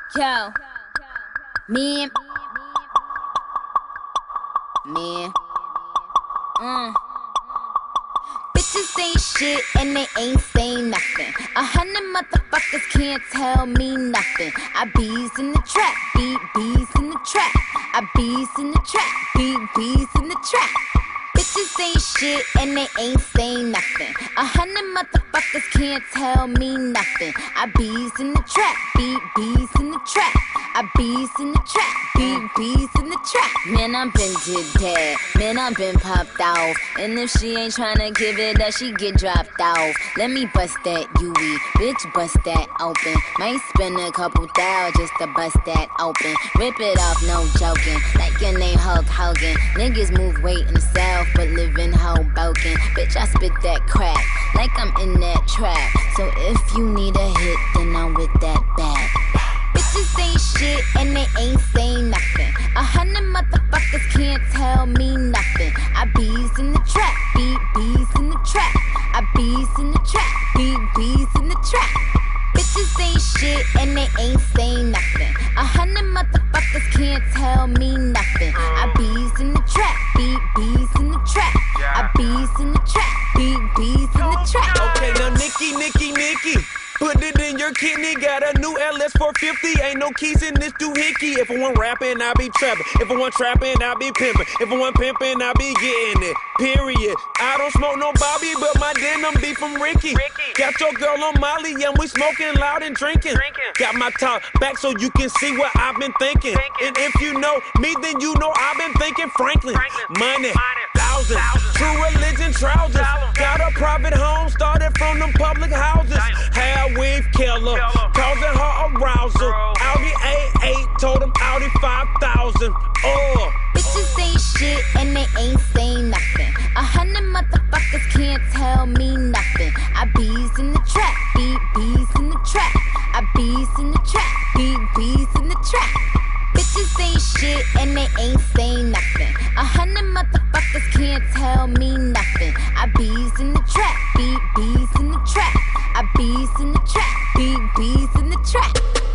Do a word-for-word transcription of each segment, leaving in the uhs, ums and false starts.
Yo, me, me, mm. Bitches ain't shit and they ain't saying nothing. A hundred motherfuckers can't tell me nothing. I bees in the trap, beat bees in the trap. I bees in the trap, beat bees in the trap. Bitches ain't shit and they ain't saying nothing. A hundred motherfuckers can't tell me nothing. I bees in the trap, beat bees in the trap. I bees in the trap, beat bees in the trap. Man, I'm been did that. Man, I'm been popped off. And if she ain't tryna give it up, she get dropped off. Let me bust that U E, bitch, bust that open. Might spend a couple thou just to bust that open. Rip it off, no joking. Like your name Hulk Hogan. Niggas move weight in the south, but live in Hoboken. Bitch, I spit that crack like I'm in that trap. So if you need a hit, then I'm with that bag. Bitches ain't shit and they ain't saying nothing. A hundred motherfuckers can't tell me nothing. I bees in the trap, beat bees in the trap. I bees in the trap, beat bees in the trap. Bitches ain't shit and they ain't saying nothing. A hundred motherfuckers can't tell me nothing. I bees in the trap, beat bees in the trap. I bees in the trap, beat bees in the trap. Okay, now Nikki, Nikki, Nikki, put it in your kidney. Got a new L S four fifty. Ain't no keys in this doohickey. If I want rapping, I be trapping. If I want trapping, I be pimping. If I want pimping, I be getting it. Period. I don't smoke no Bobby, but my denim be from Ricky. Ricky. Got your girl on Molly, and we smoking loud and drinking. drinking. Got my top back so you can see what I've been thinking. thinking. And if you know me, then you know I've been thinking Franklin. Franklin. Money, Money. Thousands. Thousands. True religion trousers. Got a private home, started from them public houses. Hair weave killer, causing her arousal. Audi A eight, told him Audi five thousand. Oh. Bitches ain't shit and they ain't saying nothing. A hundred motherfuckers can't tell me nothing. I bees in the trap, beat bees in the trap. I bees in the trap, beat bees in the trap. Bitches ain't shit and they ain't saying nothing. A hundred motherfuckers can't tell me nothing. I bees in the trap, beat bees in the trap. I bees in the trap, beat bees in the trap.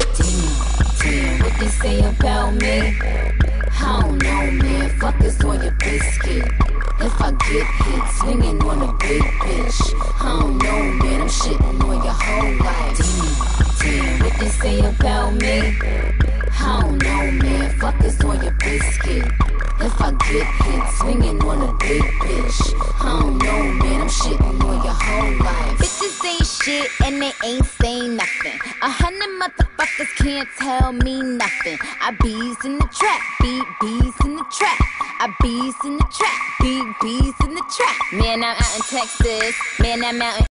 Damn, damn, what they say about me? I don't know, man. Fuck is on your biscuit. If I get hit, swinging on a big bitch. I don't know, man. I'm shitting on your whole life. Damn, damn, what they say about me? I don't know, man. Fuck is on your biscuit. If I get hit, swinging on a big bitch. I don't know, man. I'm shitting on your whole life. Bitches ain't shit and they ain't saying nothing. A hundred motherfuckers can't tell me nothing. I bees in the trap, beat bees in the trap. I bees in the trap, beat bees in the trap. Man, I'm out in Texas. Man, I'm out in